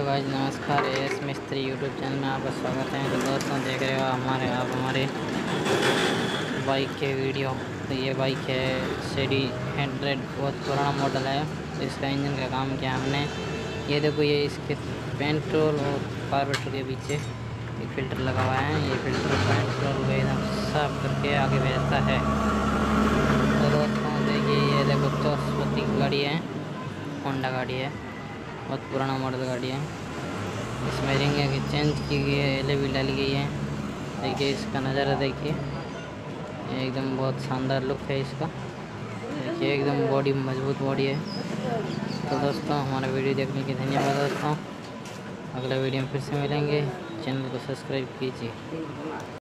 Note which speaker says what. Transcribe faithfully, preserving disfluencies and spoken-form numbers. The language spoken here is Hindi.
Speaker 1: गाइस, नमस्कार। एस मिस्त्री यूट्यूब चैनल में आपका स्वागत है। तो दोस्तों, देख रहे हो हमारे आप हमारे बाइक के वीडियो। तो ये बाइक है सीडी हंड्रेड, बहुत पुराना मॉडल है। तो इसका इंजन का काम किया हमने। ये देखो, ये इसके पेट्रोल और कार्बोरेटर के पीछे एक फ़िल्टर लगा हुआ है। ये फ़िल्टर पेट्रोल को एकदम साफ करके आगे भेजता है। तो दोस्तों देखिए, ये देखो चौसपत्ती की गाड़ी है, होंडा गाड़ी है, बहुत पुराना मॉडल गाड़ी है। इसमें रिंग की चेंज की गई है, एल भी डाली गई है। देखिए इसका नज़ारा, देखिए एकदम बहुत शानदार लुक है इसका। देखिए एकदम बॉडी मजबूत बॉडी है। तो दोस्तों, हमारा वीडियो देखने के धन्यवाद दोस्तों। अगला वीडियो में फिर से मिलेंगे। चैनल को सब्सक्राइब कीजिए।